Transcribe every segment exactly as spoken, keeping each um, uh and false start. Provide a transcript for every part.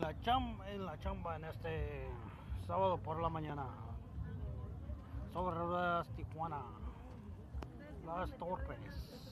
la chamba, en la chamba en este sábado por la mañana. Sobre ruedas Tijuana, Las Torres.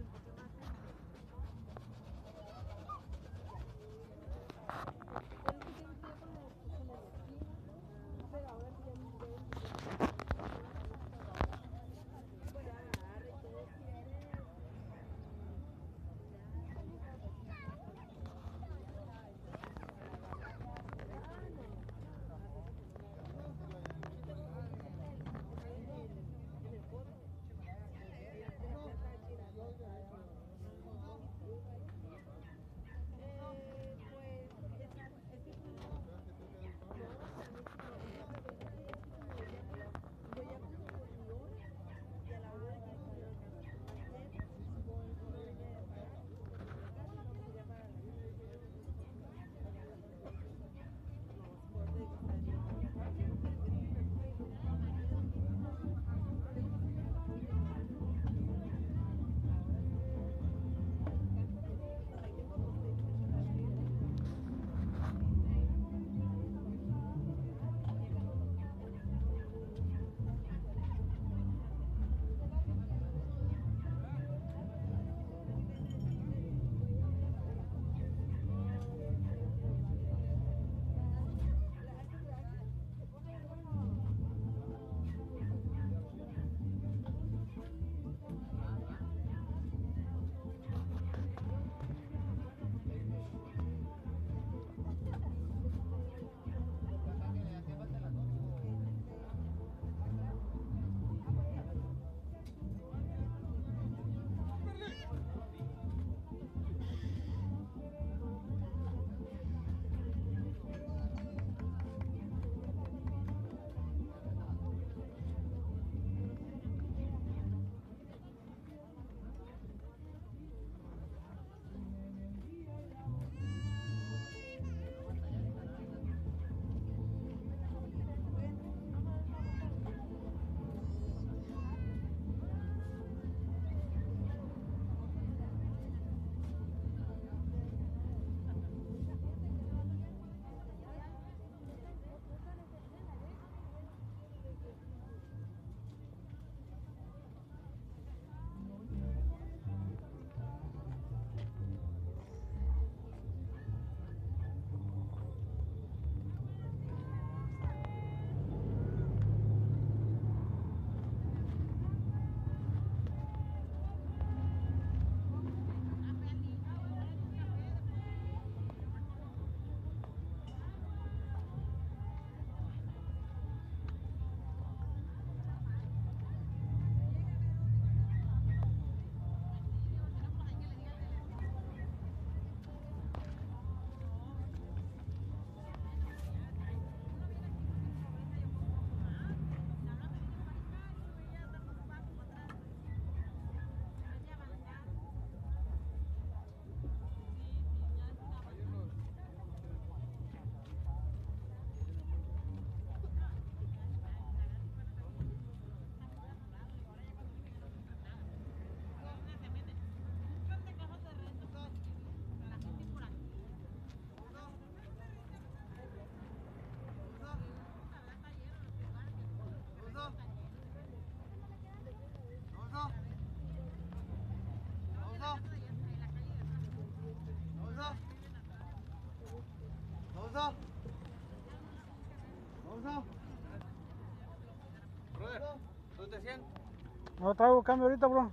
No traigo cambio ahorita, bro.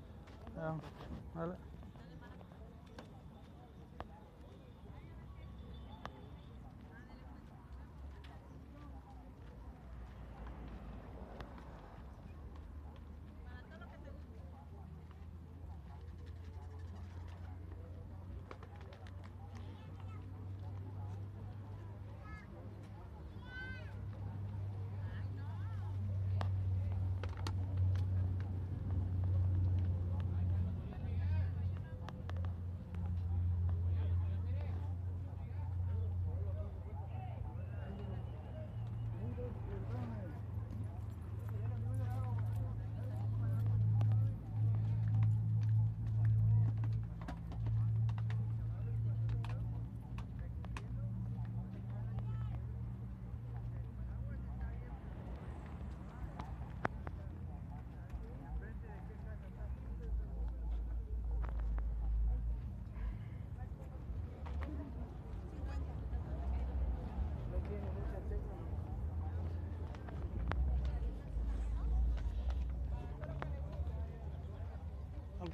Ya, vale.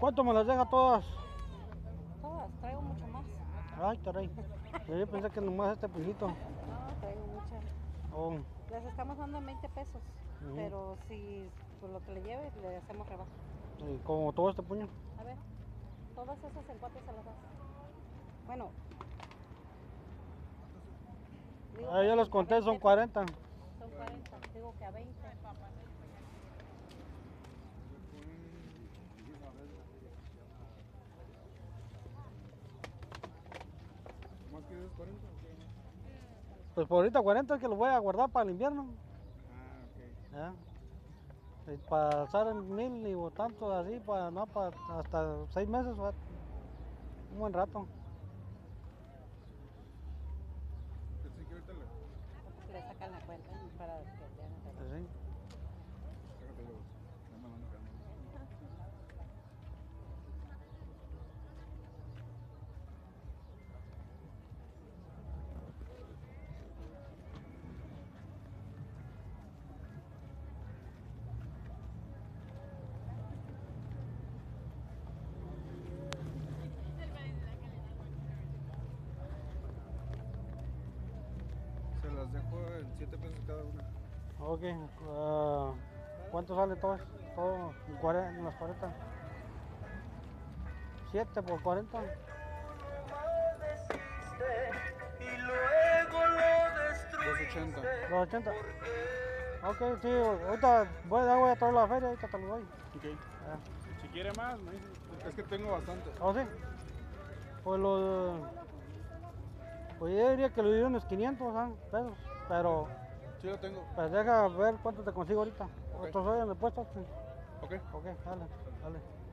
¿Cuánto me las deja todas? Todas, traigo mucho más. Ay, caray. Yo pensé que nomás este puñito. No, traigo muchas. Oh. Las estamos dando en veinte pesos, Ujú. pero si por lo que le lleve, le hacemos rebaja. Y como todo este puño. A ver, todas esas en cuánto se las das. Bueno. Digo Ah, que ya a los conté, son veinte, cuarenta. Son cuarenta, digo que a veinte. ¿Más quieres cuarenta o qué? Pues por ahorita cuarenta es que los voy a guardar para el invierno. Ah, ok. ¿Ya? Y para alzar en mil y tanto así, para no, para hasta seis meses, ¿va? Un buen rato. Pensé que ahorita le... Le sacan la cuenta para que te hagan rebaja. Pues sí. Déjate yo. Ya me van quedando. Se las dejo en siete pesos cada una. Ok. ah, ¿Cuánto sale todo? Todo en cuarenta, en las cuarenta. siete por cuarenta. dos ochenta. Los ochenta. Ok, sí, ahorita voy, a- voy a traer la feria, ahorita te lo doy. Ok. Ah. Si quiere más, me dice. Es que tengo bastante. ¿Oh, sí? Pues los... Pues yo diría que lo dieron unos quinientos ¿ah? pesos, pero Sí lo tengo. pues deja ver cuánto te consigo ahorita. Ok. Otros hoy en el puesto. Sí. Ok. Ok, dale, dale.